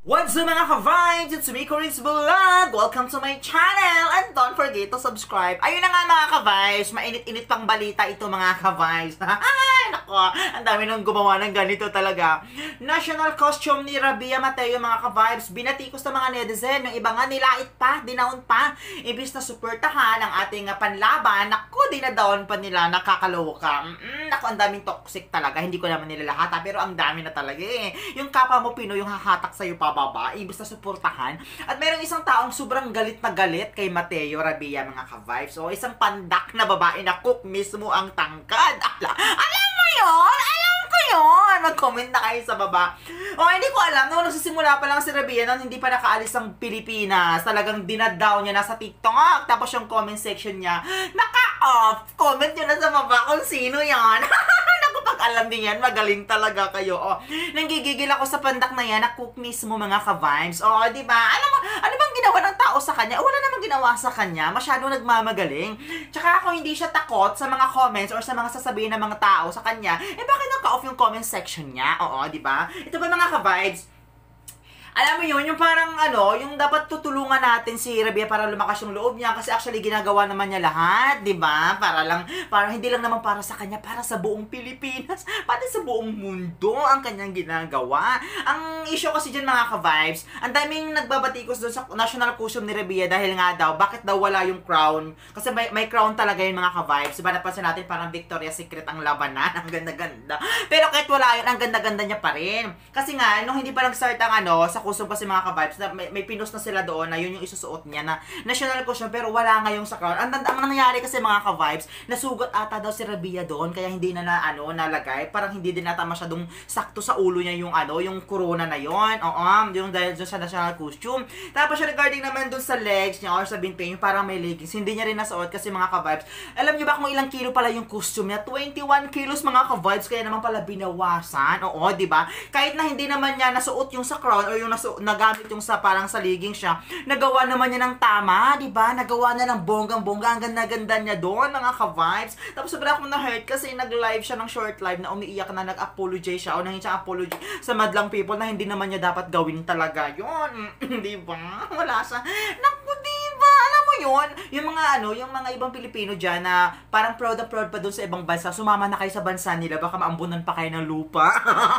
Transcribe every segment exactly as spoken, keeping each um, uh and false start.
What's up mga ka-vibes? It's me, Corin's Vlog! Welcome to my channel! And don't forget to subscribe. Ayun na nga mga ka-vibes, mainit-init pang balita ito mga ka-vibes. Ay, nako, ang dami nang gumawa ng ganito talaga. National costume ni Rabia Mateo mga ka-vibes. Binatikos ng mga netizen, yung iba nga nilait pa, dinaon pa. Ibis na suportahan ang ating panlaban, nako, dinadaon pa nila, nakakaloka. Mm-mm, nako, ang daming toxic talaga. Hindi ko naman nila lahat, ha, pero ang dami na talaga eh. Yung kapwa mo Pinoy, yung hahatak sa'yo pa baba, ibig na suportahan. At mayroong isang taong sobrang galit na galit kay Mateo Rabia mga ka-vibes. O isang pandak na babae na cook mismo ang tangkad. Ala, alam mo yun? Alam ko yun! Mag-comment na kayo sa baba. O hindi ko alam, nung nagsisimula pa lang si Rabia nung hindi pa nakaalis ang Pilipinas, talagang dinadaw niya na sa TikTok. Tapos yung comment section niya, naka-off. Comment nyo na sa baba kung sino yan. Pag alam din yan, magaling talaga kayo. O, nanggigigil ako sa pandak na yan, na cook mismo mga ka-vibes. O, di ba? Alam mo, ano bang ginawa ng tao sa kanya? Wala namang ginawa sa kanya. Masyado nagmamagaling. Tsaka ako hindi siya takot sa mga comments or sa mga sasabihin ng mga tao sa kanya, eh bakit naka-off yung comment section niya? Oo, di ba? Ito ba mga ka-vibes? Alam mo yun, yung parang ano, yung dapat tutulungan natin si Rabia para lumakas yung loob niya kasi actually ginagawa naman niya lahat, di ba? Para lang, para hindi lang naman para sa kanya, para sa buong Pilipinas, pati sa buong mundo ang kanyang ginagawa. Ang issue kasi dyan mga ka-vibes, ang daming nagbabatikos doon sa national costume ni Rabia dahil nga daw, bakit daw wala yung crown? Kasi may, may crown talaga yung mga ka-vibes. Diba napansin natin parang Victoria's Secret ang labanan, ang ganda-ganda. Pero kahit wala yun, ang ganda-ganda niya pa rin. Kasi nga, nung hindi pa nag-start ang ano, sa costume kasi mga ka-vibes, na may, may pinost na sila doon na yun yung isusuot niya na national costume pero wala nga yung sa crown. Ang, ang nangyayari kasi mga ka-vibes, nasugat ata daw si Rabia doon kaya hindi na, na ano, nalagay. Parang hindi din ata masyadong sakto sa ulo niya yung ano, yung corona na yun. Oo, yung dahil doon sa national costume. Tapos regarding naman doon sa legs niya or sa binpin, yung parang may leggings, hindi niya rin nasuot kasi mga ka-vibes. Alam niyo ba kung ilang kilo pala yung costume niya? twenty-one kilos mga ka-vibes, kaya naman pala binawasan. Oo, di ba? Kahit na hindi naman niya nasuot yung sa crown or yung nasuot, nagamit yung sa parang sa legging siya, nagawa naman niya ng tama, di ba? Nagawa na ng bonggang-bongga, ang ganda-ganda niya doon, mga ka-vibes. Tapos sobra akong na-hurt kasi nag-live siya ng short live na umiiyak na nag-apologize siya o nangin siya apology sa madlang people na hindi naman niya dapat gawin talaga yun. Di ba? Wala siya. Naku, di ba? Alam mo yun? Yung mga ano, yung mga ibang Pilipino dyan na parang proud na proud pa doon sa ibang bansa, sumama na kayo sa bansa nila, baka maambunan pa kayo ng lupa.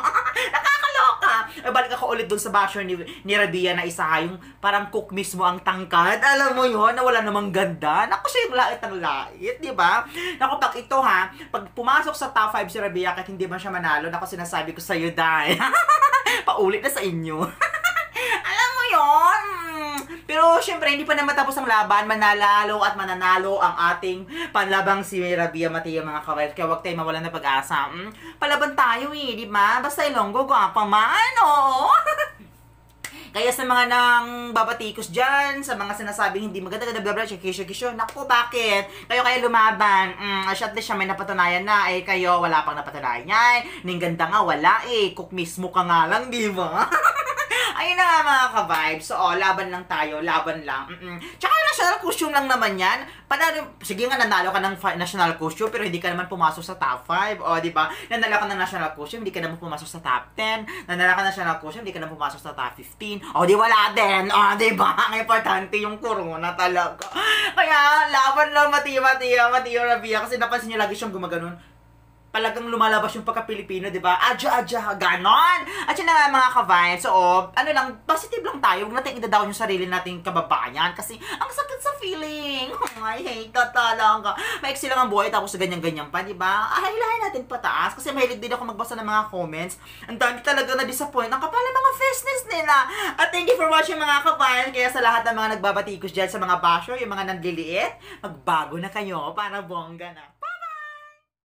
Eh, balik ako ulit dun sa basher ni, ni Rabia na isa yung parang cook mismo ang tangkad. Alam mo yun, na wala namang ganda. Naku, siya yung lait ng lait, di ba? Naku, pag ito ha, pag pumasok sa top five si Rabia kahit hindi man siya manalo, naku, sinasabi ko sa'yo dahil. Paulit na sa inyo. Alam mo yun? Pero syempre, hindi pa na matapos ang laban, manalalo at mananalo ang ating panlabang si Rabia Mateo mga ka-vibes. Kaya huwag tayo mawalan ng pag-asa. Hmm? Palaban tayo eh, di ba? Basta ilonggo, gwapa man, oo. Kaya sa mga nang babatikos dyan, sa mga sinasabing hindi maganda, ganda, bla bla, shakisyo, kisyo, naku, bakit? Kayo kayo lumaban. Mm, at least siya may napatunayan na, eh kayo wala pang napatunayan niya. Ning ganda nga, wala eh. Cook mismo ka nga lang, di ba? Ayun na nga mga ka-vibes. So, oh, laban lang tayo. Laban lang. Mm -mm. Tsaka national costume lang naman yan. Panalo, sige nga, nanalo ka ng national costume, pero hindi ka naman pumasok sa top five. O, di ba? Nanalo ka ng national costume, hindi ka naman pumasok sa top ten. Nanalo ka ng national costume, hindi ka naman pumasok sa top fifteen. O, di wala din. O, di ba? Ang importante yung corona talaga. Kaya, laban lang, Mateo, Mateo, Mateo Rabia. Kasi napansin niyo lagi siyang gumaganon. Talagang lumalabas yung pagka-Pilipino, di ba? Adya-adya, ganon! At yun na nga mga ka-vibes. So, oh, ano lang, positive lang tayo. Huwag natin ida-down yung sarili nating kababayan. Kasi, ang sakit sa feeling. I hate that talaga. Maiksi lang ang buhay, tapos ganyan-ganyan pa, di ba? Ah, hilahin natin pataas. Kasi mahilig din ako magbasa ng mga comments. Ang dami talaga na-disappoint. Ang kapal ng mga business nila. At thank you for watching mga ka-vibes. Kaya sa lahat ng mga nagbabatikos dyan, sa mga basher, yung mga nanliliit, magbago na kayo para bongga na.